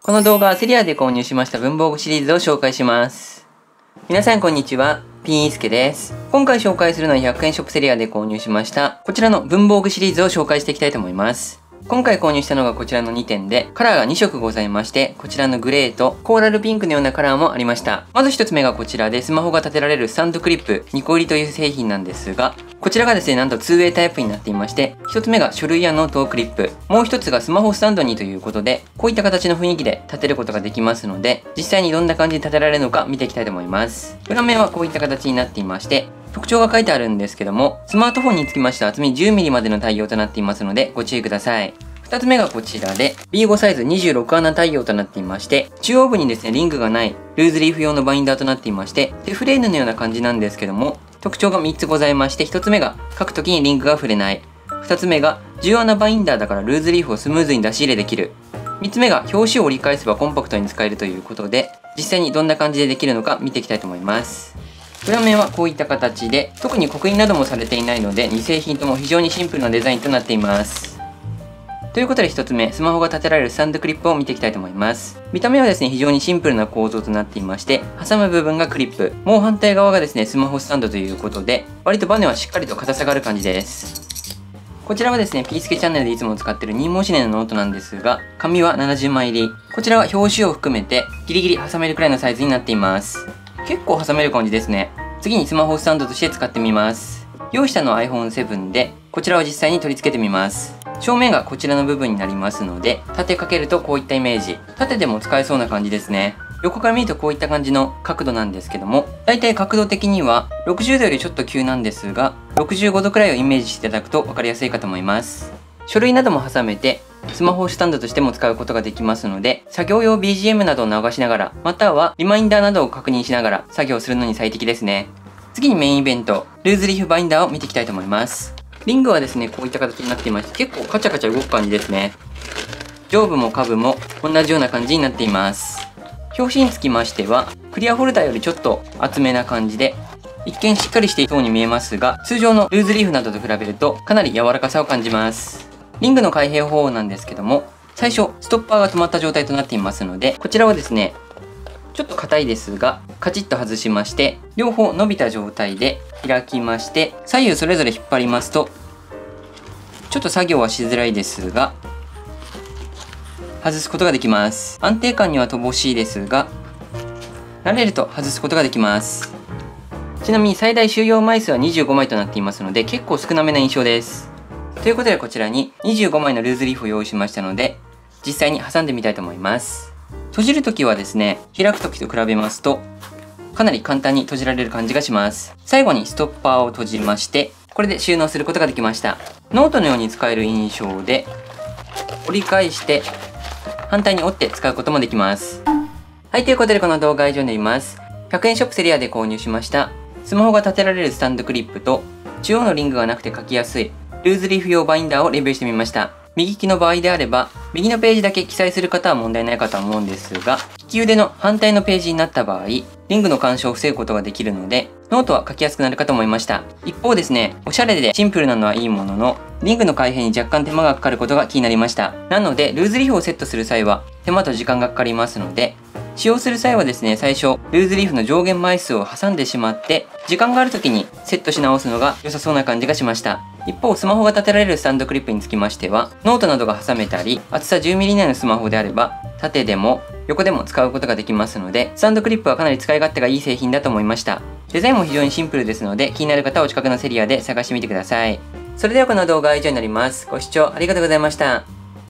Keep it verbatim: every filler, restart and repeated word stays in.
この動画はセリアで購入しました文房具シリーズを紹介します。皆さんこんにちは、ピンイースケです。今回紹介するのはひゃくえんショップセリアで購入しましたこちらの文房具シリーズを紹介していきたいと思います。今回購入したのがこちらのにてんで、カラーがにしょくございまして、こちらのグレーとコーラルピンクのようなカラーもありました。まずひとつめがこちらでスマホが立てられるスタンドクリップにこ入りという製品なんですが、こちらがですね、なんと ツーウェイ タイプになっていまして、ひとつめが書類やノートクリップ、もうひとつがスマホスタンドにということで、こういった形の雰囲気で立てることができますので、実際にどんな感じで立てられるのか見ていきたいと思います。裏面はこういった形になっていまして、特徴が書いてあるんですけども、スマートフォンにつきましては厚み じゅうミリ までの対応となっていますので、ご注意ください。ふたつめがこちらで ビーファイブ サイズにじゅうろくあな対応となっていまして、中央部にですね、リングがないルーズリーフ用のバインダーとなっていまして、手フレーヌのような感じなんですけども、特徴がみっつございまして、ひとつめが書くときにリングが触れない。ふたつめが重要なバインダーだからルーズリーフをスムーズに出し入れできる。みっつめが表紙を折り返せばコンパクトに使えるということで、実際にどんな感じでできるのか見ていきたいと思います。裏面はこういった形で、特に刻印などもされていないので、に製品とも非常にシンプルなデザインとなっています。ということでひとつめ、スマホが立てられるスタンドクリップを見ていきたいと思います。見た目はですね、非常にシンプルな構造となっていまして、挟む部分がクリップ、もう反対側がですね、スマホスタンドということで、割とバネはしっかりと硬さがある感じです。こちらはですね、ピースケチャンネルでいつも使っているニーモシネのノートなんですが、紙はななじゅうまい入り。こちらは表紙を含めて、ギリギリ挟めるくらいのサイズになっています。結構挟める感じですね。次にスマホスタンドとして使ってみます。用意したのは アイフォンセブン で、こちらを実際に取り付けてみます。正面がこちらの部分になりますので、縦かけるとこういったイメージ。縦でも使えそうな感じですね。横から見るとこういった感じの角度なんですけども、だいたい角度的にはろくじゅうどよりちょっと急なんですが、ろくじゅうごどくらいをイメージしていただくと分かりやすいかと思います。書類なども挟めて、スマホスタンドとしても使うことができますので、作業用 ビージーエム などを流しながら、またはリマインダーなどを確認しながら作業するのに最適ですね。次にメインイベント、ルーズリーフバインダーを見ていきたいと思います。リングはですね、こういった形になっていまして、結構カチャカチャ動く感じですね。上部も下部も同じような感じになっています。表紙につきましては、クリアホルダーよりちょっと厚めな感じで、一見しっかりしていそうに見えますが、通常のルーズリーフなどと比べるとかなり柔らかさを感じます。リングの開閉方法なんですけども、最初、ストッパーが止まった状態となっていますので、こちらはですね、ちょっと硬いですが、カチッと外しまして、両方伸びた状態で開きまして、左右それぞれ引っ張りますと、ちょっと作業はしづらいですが、外すことができます。安定感には乏しいですが、慣れると外すことができます。ちなみに最大収容枚数はにじゅうごまいとなっていますので、結構少なめな印象です。ということでこちらににじゅうごまいのルーズリーフを用意しましたので、実際に挟んでみたいと思います。閉じるときはですね、開くときと比べますと、かなり簡単に閉じられる感じがします。最後にストッパーを閉じまして、これで収納することができました。ノートのように使える印象で、折り返して、反対に折って使うこともできます。はい、ということでこの動画は以上になります。ひゃくえんショップセリアで購入しました。スマホが立てられるスタンドクリップと、中央のリングがなくて書きやすい、ルーズリーフ用バインダーをレビューしてみました。右利きの場合であれば、右のページだけ記載する方は問題ないかと思うんですが、利き腕の反対のページになった場合、リングの干渉を防ぐことができるので、ノートは書きやすくなるかと思いました。一方ですね、おしゃれでシンプルなのはいいものの、リングの開閉に若干手間がかかることが気になりました。なので、ルーズリーフをセットする際は、手間と時間がかかりますので、使用する際はですね、最初、ルーズリーフの上限枚数を挟んでしまって、時間がある時にセットし直すのが良さそうな感じがしました。一方、スマホが立てられるスタンドクリップにつきましては、ノートなどが挟めたり、厚さ じゅうミリ 以内のスマホであれば、縦でも横でも使うことができますので、スタンドクリップはかなり使い勝手がいい製品だと思いました。デザインも非常にシンプルですので、気になる方はお近くのセリアで探してみてください。それではこの動画は以上になります。ご視聴ありがとうございました。